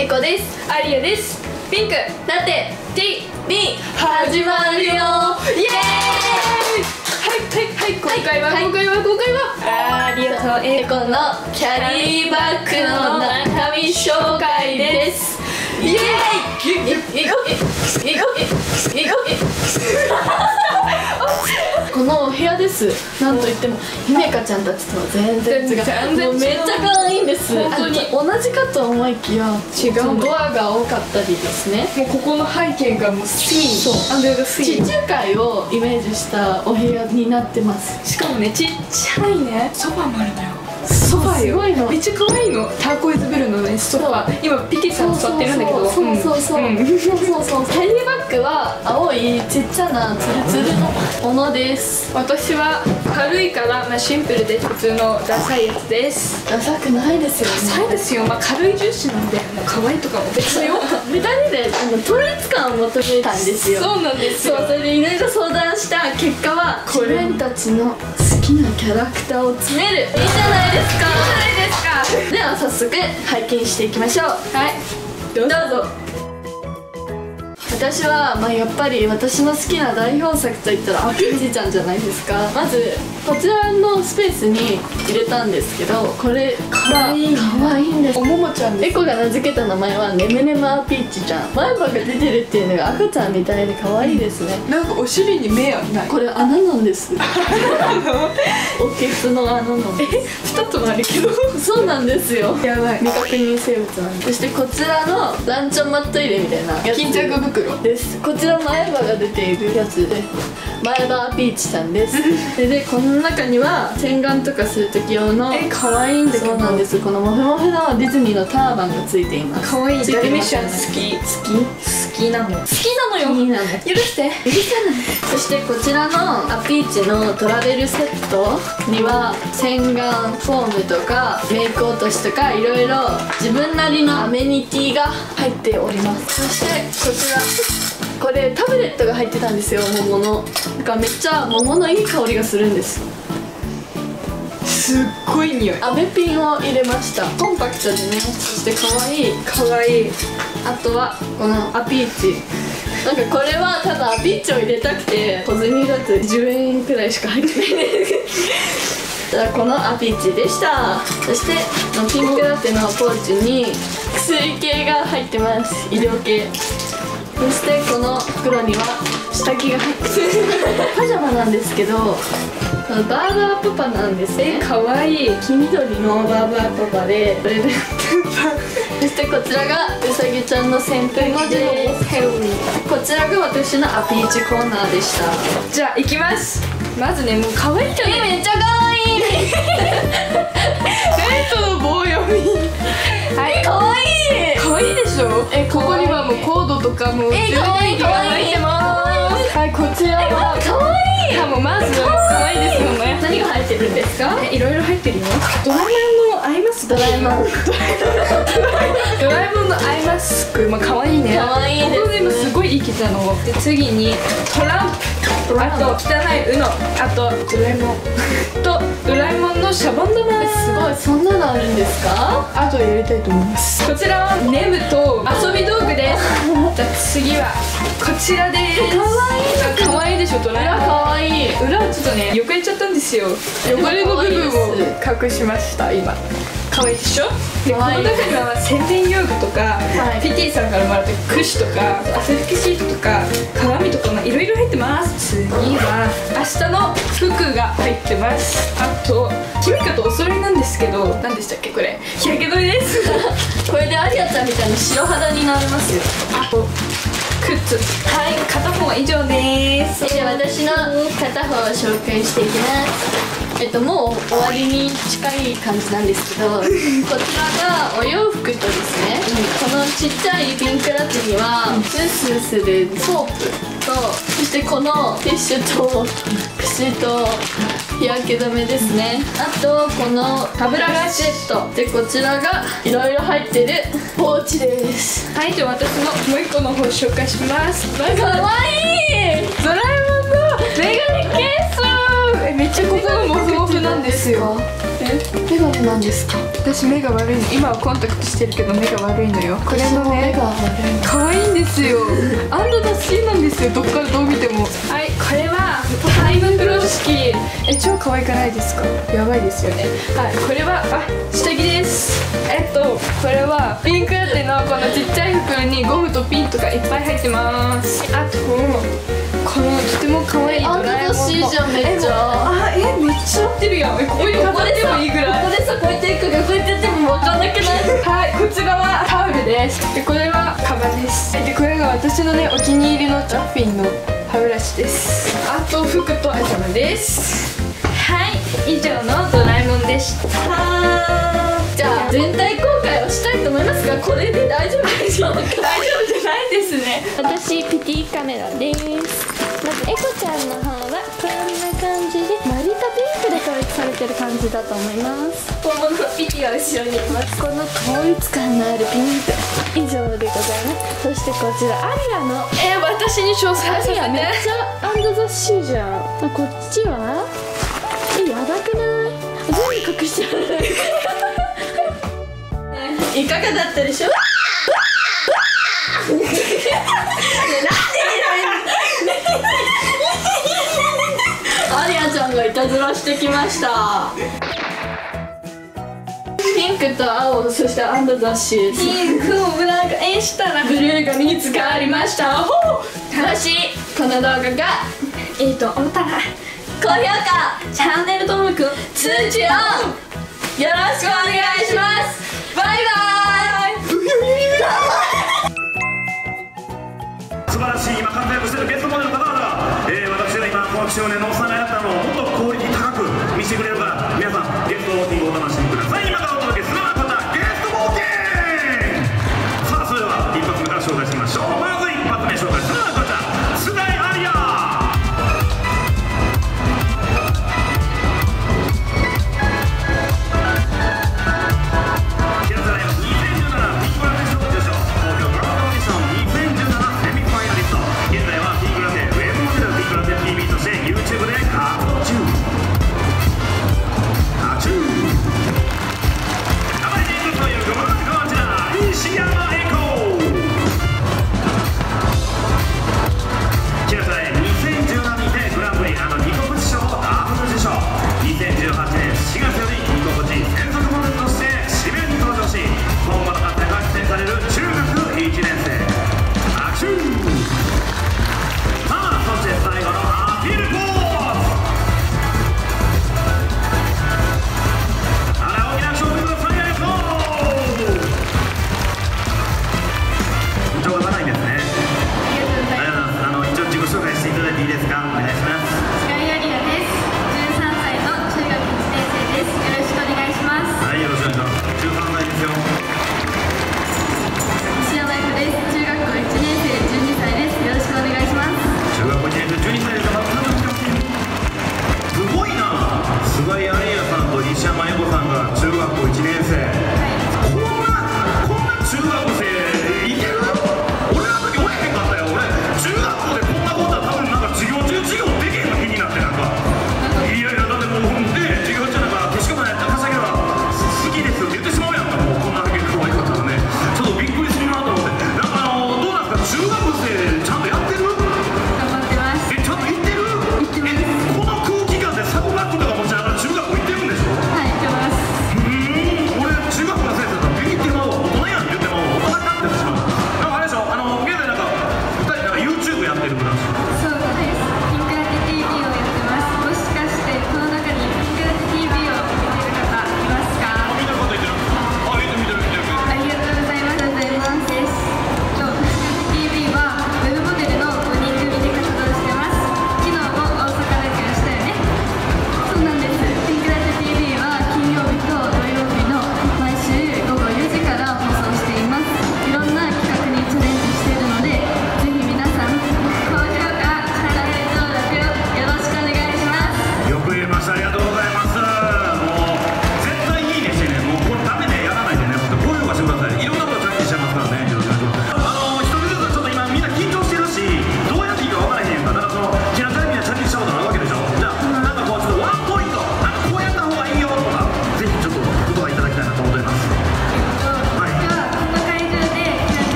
エコです。 アリアです。ピンクだって T に始まるよ。イエーイ。 はい今回はアリアとエコのキャリーバッグの中身紹介です。イエーイ。このお部屋です。なんといっても姫香ちゃんたちとは全然違う。もうめっちゃ可愛いんです。 本当に同じかと思いきや違う。 ドアが多かったりですね。 もうここの背景がもうシーン、アンダーがシーン。 地中海をイメージしたお部屋になってます。 しかもね、ちっちゃいねソファもあるのよ。 ソファすごいの。 めっちゃ可愛いの。ターコイズブルーのねソファ。今ピティさん座ってるんだけど、 そうキャリーバッグは青いちっちゃなツルツルのものです。 私は軽いから、シンプルで普通のダサいやつです。 ダサくないですよね。 ダサいですよ。軽い重視なんで、可愛いとかも別だよ。 2人で統一感を求めたんですよ。 そうなんですよ。 そう、それでいろいろ相談した結果は自分たちの好きなキャラクターを詰める。いいじゃないですか。では早速拝見していきましょう。 はい、どうぞ。 私はやっぱり私の好きな代表作といったらアピーチちゃんじゃないですか。まずこちらのスペースに入れたんですけど、これが可愛いんです。 おももちゃんです。 エコが名付けた名前はねむねむアピーチちゃん。前歯が出てるっていうのが赤ちゃんみたいで可愛いですね。 なんかお尻に目はない。 これ穴なんです。おけつの穴なんです。 2つもあるけど。 そうなんですよ。 やばい。 未確認生物なんです。そしてこちらのランチョンマット入れみたいなやつ巾着袋です。こちら前歯が出ているやつで前歯アピーチさんです。でこの中には洗顔とかする時用の可愛いんだけど。 そうなんです。このモフモフのディズニーのターバンがついています。 可愛い。 ついてますダルメシャン好きなの。好きなのよ。 いいなの。 許して。 そしてこちらのアピーチのトラベルセットには洗顔フォームとかメイク落としとかいろいろ自分なりのアメニティが入っております。そしてこちらこれタブレットが入ってたんですよ。桃のだからめっちゃ桃のいい香りがするんです。 すっごい匂い。 アメピンを入れました。コンパクトでね。そして可愛い。あとはこのアピーチ。なんかこれはただアピーチを入れたくて小銭だと10円くらいしか入ってないですこのアピーチでした。そしてピンクラテのポーチに薬系が入ってます。医療系。そしてこの袋には下着が入ってますパジャマなんですけどバーバーパパなんですね。 可愛い。 黄緑のバーバーパパでそれでそしてこちらがうさぎちゃんの扇風機です。こちらが私のアピーチコーナーでした。 じゃあ行きます。まずね、もう可愛いよね。 めっちゃ可愛いその棒読み。はい、 可愛い。 可愛いでしょ。ここにはもうコードとかも充電器が入ってます。はい、こちらは可愛い。 もうまず可愛いですよね。 何が入ってるんですか？ いろいろ入ってるよ。ドラえもんのアイマスク。ドラえもんのアイマスク、可愛いね。 可愛いです。 ここでもすごい生きたの。で次にトランプ。あと汚いUNO。あとドラえもんとドラえもんのシャボン玉。 すごい。そんなのあるんですか？ あとやりたいと思います。こちらはネムと遊び道具です。じゃあ次はこちらです。可愛いでしょ。ドラえもん。 可愛い。 裏はちょっとね汚れちゃったんですよ。汚れの部分を隠しました今。可愛いでしょ。でこの中には洗面用具とか、ピティさんからもらったクッシュとか汗拭きシートとか鏡とかいろいろ入ってます。次は明日の服が入ってます。あとキミカとお揃いなんですけど、何でしたっけこれ。日焼け止めですこれでアリアちゃんみたいに白肌になりますよ。 あと靴。はい、片方は以上です。 で私の片方を紹介していきます。もう終わりに近い感じなんですけどこちらがお洋服とですね、このちっちゃいピンクラテにはスースーするソープと、そしてこのティッシュと櫛と日焼け止めですね。あとこの歯ブラシセットで、こちらがいろいろ入ってるポーチです。 はい、じゃあ私のもう一個の方紹介します。 かわいい。 ドラえもんのメガネケース。めっちゃここがモフモフなんですですよ。 メガネなんですか？ 私目が悪いの。今はコンタクトしてるけど目が悪いのよ。これのね、可愛いんですよ。アンドダッシーなんですよ。どっからどう見ても。はい、これはタイム風呂敷。超可愛くないですか？やばいですよね。はい、これは下着です。これはピンクラテのこのちっちゃい袋にゴムとピンとかいっぱい入ってます。あとこのとても可愛いドラえもんの。 じゃん、めっちゃ。 めっちゃ合ってるやん。ここに飾ってもいいぐらい。 ここでさ、こうやっていくがこうやってやっても分かんなくない？ はい、こっち側タオルです。で、これはカバンです。で、これが私のね、お気に入りのジャッフィンの歯ブラシです。あと服とアイテムです。はい、以上のドラえもんでした。 じゃあ全体公開をしたいと思いますが、これで大丈夫でしょうか？ 大丈夫じゃないですね。 私ピティカメラです。まずエコちゃんの方はこんな感じでマリタピンクで統一されてる感じだと思います。 本物のピティは後ろにいます。 この統一感のあるピンク以上でございます。そしてこちらアリアの私に詳細させて。 アリアめっちゃアンドザシーじゃん。こっちはやばくない？全部隠しちゃう。 いかがだったでしょう？アリアちゃんがいたずらしてきました。ピンクと青、そしてアンドザシー。 ピンクをブランコしたらブルーが見つかりました。もしこの動画が思ったら高評価、チャンネル登録、通知オンよろしくお願いします。バイバイ。 素晴らしい今活躍しているゲストモデルの方々が、私が今この少年のおっさんがやったのをもっとクオリティ高く見せてくれるから皆さんゲストウォーキングをお楽しみください。今からお届けするのはこちらゲストウォーキング。さあそれでは一発目から紹介してみましょう。まず一発目紹介するのはこちら須田アリア。